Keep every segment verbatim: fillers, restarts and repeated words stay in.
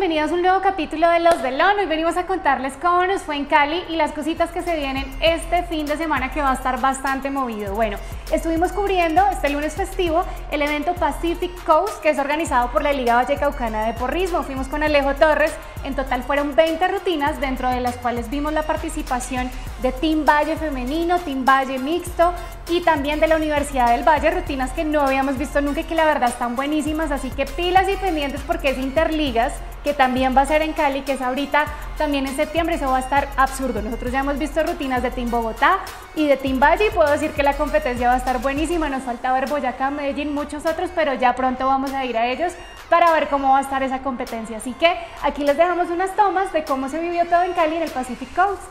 bienvenidos a un nuevo capítulo de Los Delon. Hoy venimos a contarles cómo nos fue en Cali y las cositas que se vienen este fin de semana, que va a estar bastante movido. Bueno, estuvimos cubriendo este lunes festivo el evento Pacific Coast, que es organizado por la Liga Vallecaucana de Porrismo. Fuimos con Alejo Torres. En total fueron veinte rutinas, dentro de las cuales vimos la participación de Team Valle femenino, Team Valle mixto y también de la Universidad del Valle, rutinas que no habíamos visto nunca y que la verdad están buenísimas, así que pilas y pendientes porque es Interligas, que también va a ser en Cali, que es ahorita también en septiembre. Eso va a estar absurdo. Nosotros ya hemos visto rutinas de Team Bogotá y de Team Valle y puedo decir que la competencia va a estar buenísima. Nos falta ver Boyacá, Medellín, muchos otros, pero ya pronto vamos a ir a ellos para ver cómo va a estar esa competencia. Así que aquí les dejamos unas tomas de cómo se vivió todo en Cali en el Pacific Coast.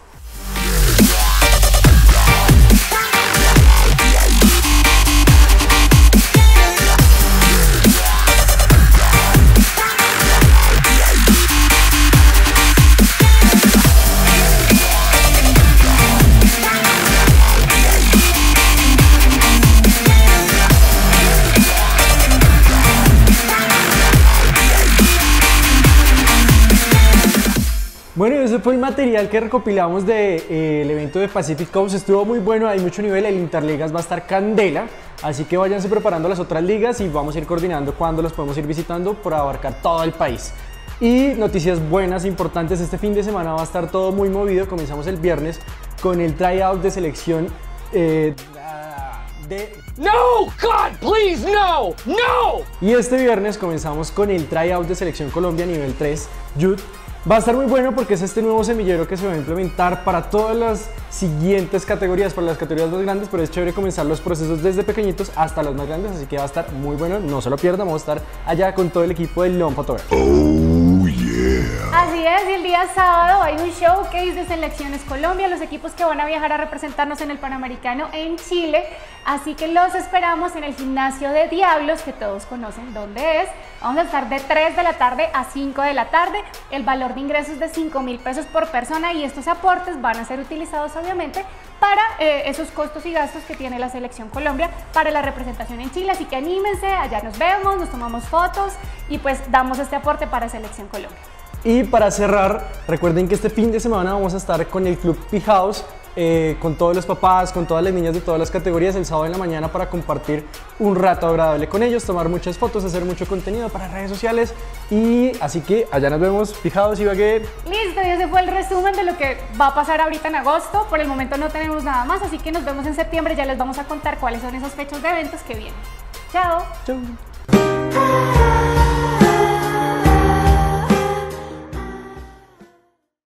Bueno, ese fue el material que recopilamos del de, eh, evento de Pacific Coast. Estuvo muy bueno, hay mucho nivel, el Interligas va a estar candela, así que váyanse preparando las otras ligas y vamos a ir coordinando cuándo las podemos ir visitando para abarcar todo el país. Y noticias buenas, importantes, este fin de semana va a estar todo muy movido. Comenzamos el viernes con el tryout de selección eh, de... No, God, please, no, no. Y este viernes comenzamos con el tryout de selección Colombia nivel tres, Youth. Va a estar muy bueno porque es este nuevo semillero que se va a implementar para todas las siguientes categorías, para las categorías más grandes, pero es chévere comenzar los procesos desde pequeñitos hasta los más grandes, así que va a estar muy bueno, no se lo pierdan, vamos a estar allá con todo el equipo de León Photography. Oh, yeah. Así es, y el día sábado hay un showcase de Selecciones Colombia, los equipos que van a viajar a representarnos en el Panamericano en Chile, así que los esperamos en el gimnasio de Diablos, que todos conocen dónde es. Vamos a estar de tres de la tarde a cinco de la tarde, el valor de ingresos de cinco mil pesos por persona y estos aportes van a ser utilizados obviamente para eh, esos costos y gastos que tiene la Selección Colombia para la representación en Chile, así que anímense, allá nos vemos, nos tomamos fotos y pues damos este aporte para Selección Colombia. Y para cerrar, recuerden que este fin de semana vamos a estar con el Club P-House, eh, con todos los papás, con todas las niñas de todas las categorías, el sábado en la mañana para compartir un rato agradable con ellos, tomar muchas fotos, hacer mucho contenido para redes sociales. Y así que allá nos vemos, P-House, Ibagué. Listo, y ese fue el resumen de lo que va a pasar ahorita en agosto. Por el momento no tenemos nada más, así que nos vemos en septiembre. Ya les vamos a contar cuáles son esas fechas de eventos que vienen. Chao. Chao.